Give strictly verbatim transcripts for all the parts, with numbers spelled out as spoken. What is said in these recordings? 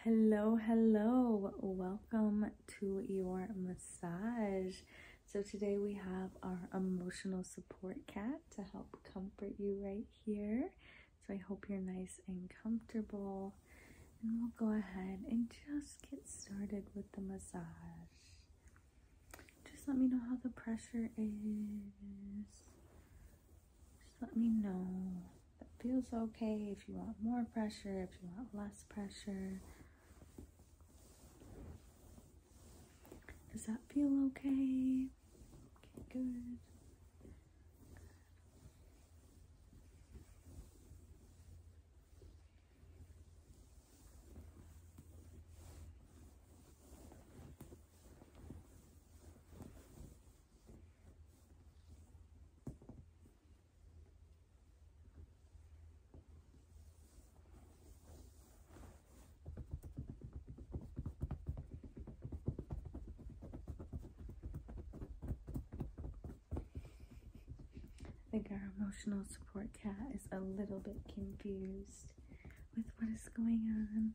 Hello, hello. Welcome to your massage. So today we have our emotional support cat to help comfort you right here. So I hope you're nice and comfortable. And we'll go ahead and just get started with the massage. Just let me know how the pressure is. Just let me know if it feels okay, if you want more pressure, if you want less pressure. Does that feel okay? Okay, good. I think our emotional support cat is a little bit confused with what is going on.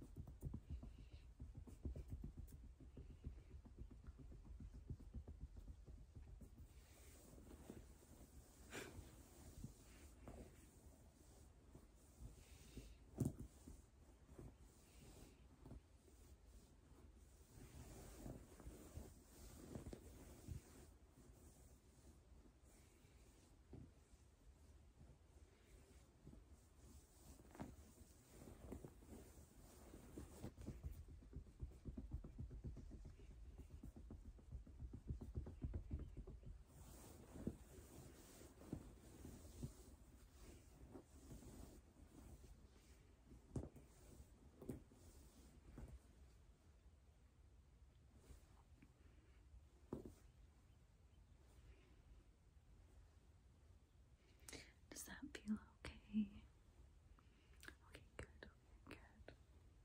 Does that feel okay? Okay, good, okay, good.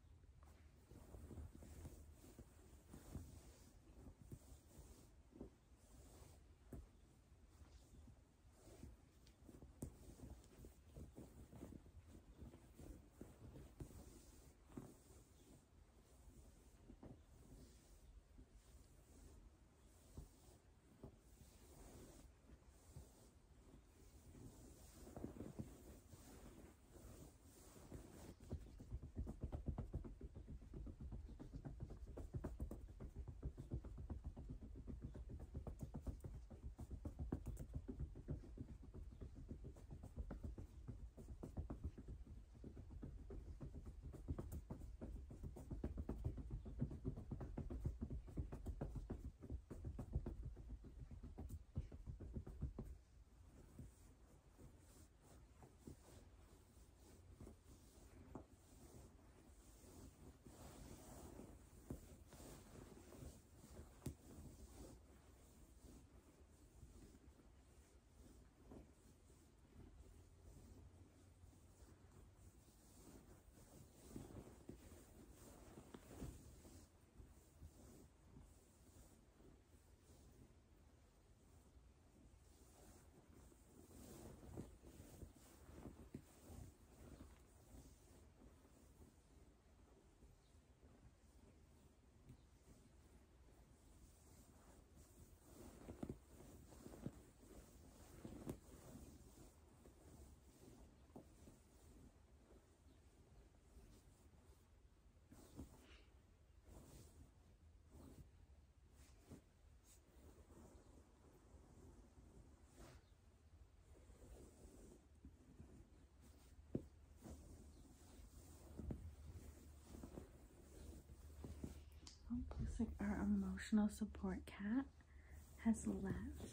Oh, looks like our emotional support cat has left.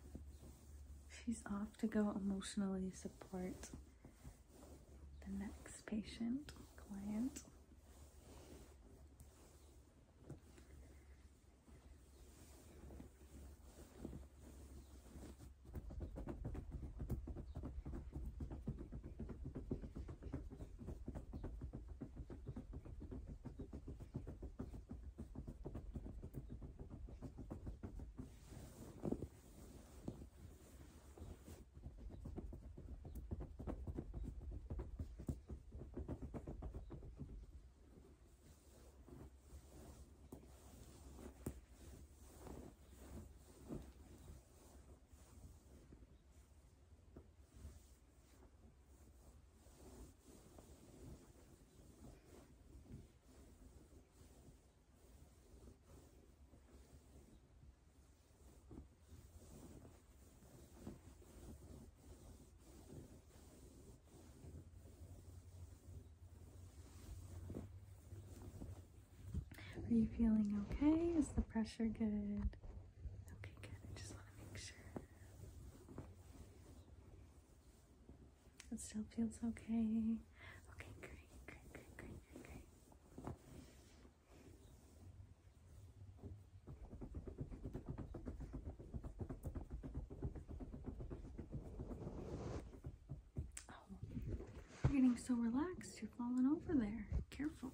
She's off to go emotionally support the next patient, client. Are you feeling okay? Is the pressure good? Okay, good. I just want to make sure. It still feels okay. Okay, great, great, great, great, great, great. Oh, you're getting so relaxed. You're falling over there. Careful.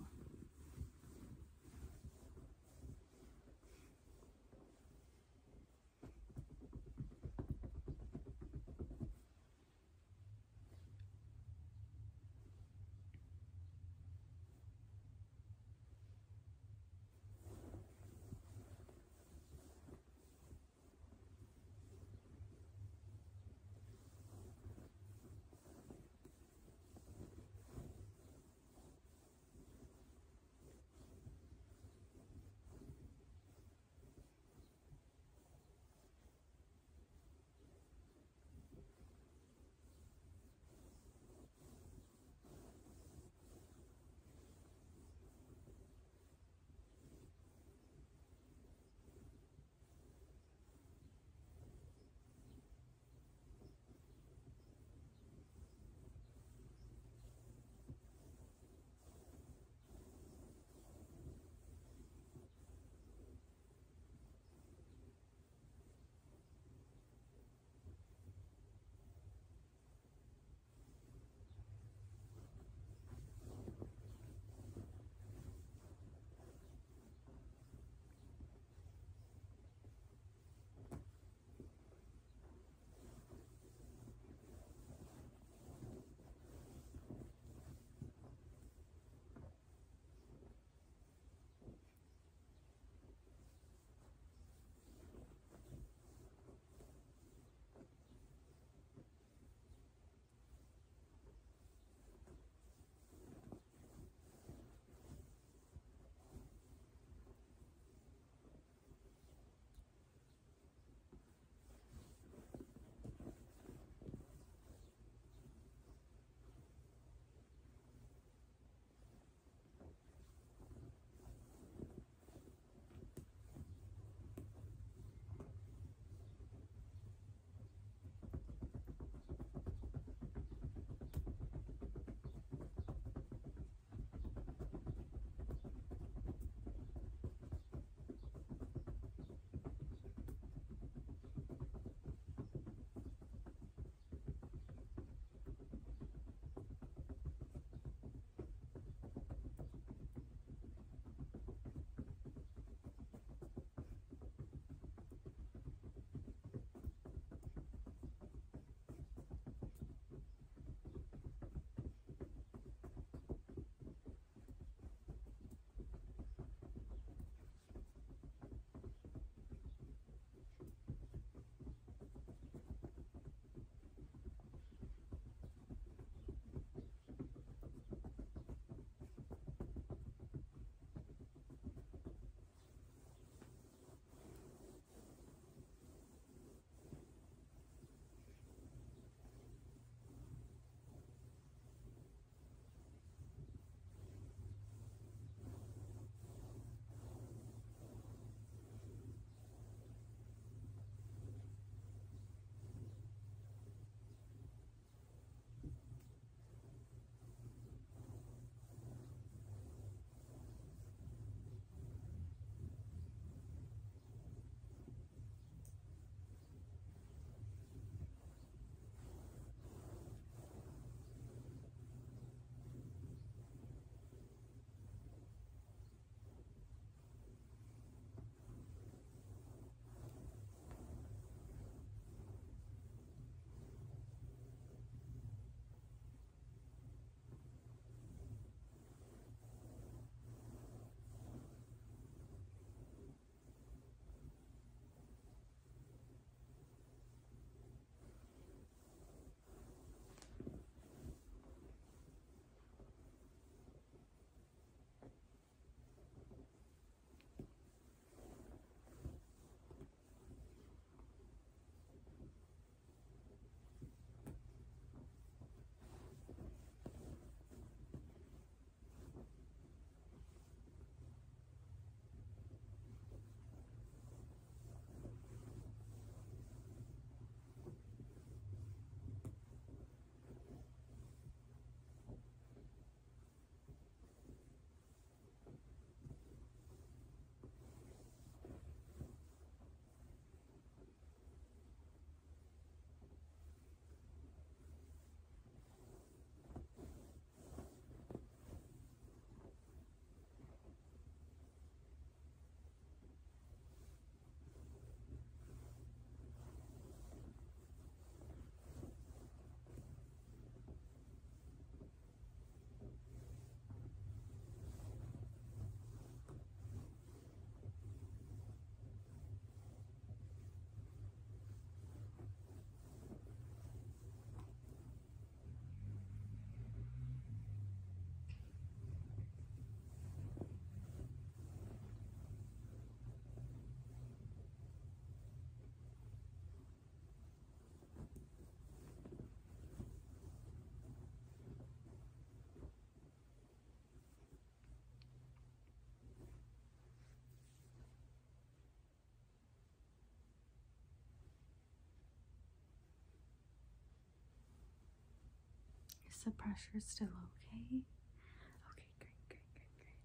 the pressure still okay? Okay, great, great, great, great.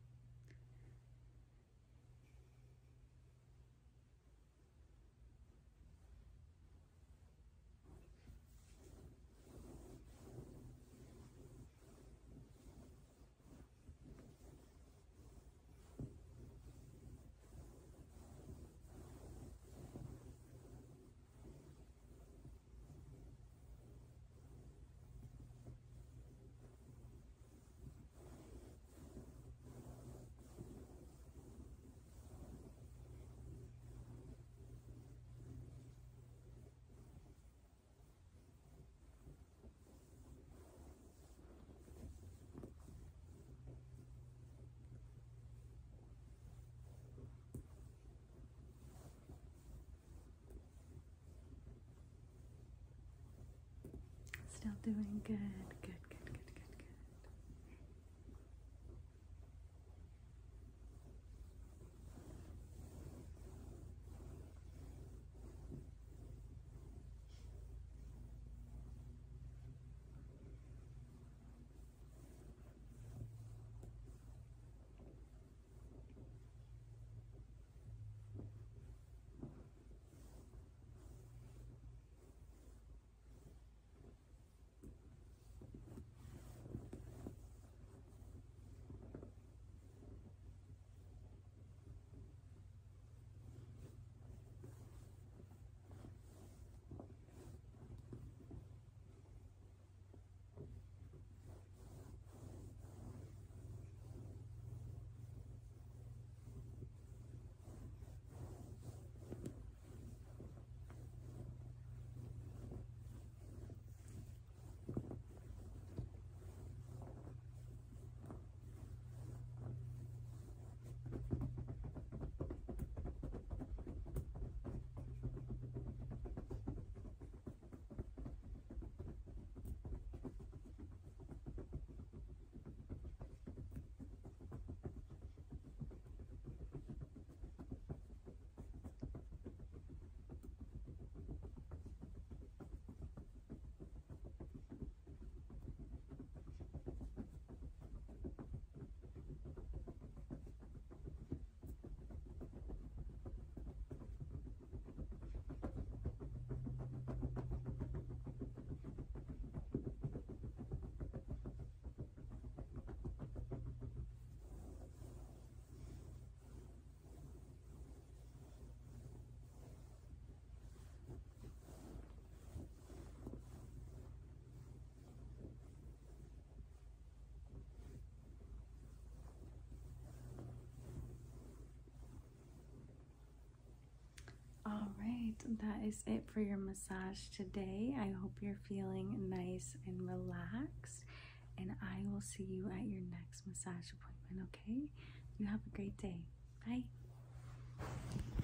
Still doing good, good, good, good, good, good. All right, that is it for your massage today. I hope you're feeling nice and relaxed, and I will see you at your next massage appointment, okay? You have a great day. Bye.